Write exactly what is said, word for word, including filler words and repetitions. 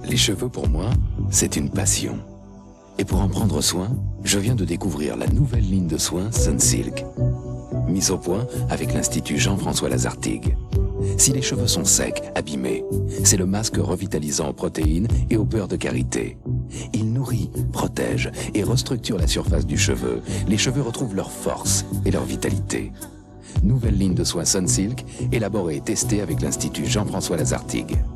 Les cheveux pour moi, c'est une passion. Et pour en prendre soin, je viens de découvrir la nouvelle ligne de soins Sunsilk. Mise au point avec l'Institut Jean-François Lazartigue. Si les cheveux sont secs, abîmés, c'est le masque revitalisant aux protéines et au beurre de karité. Il nourrit, protège et restructure la surface du cheveu. Les cheveux retrouvent leur force et leur vitalité. Nouvelle ligne de soins Sunsilk, élaborée et testée avec l'Institut Jean-François Lazartigue.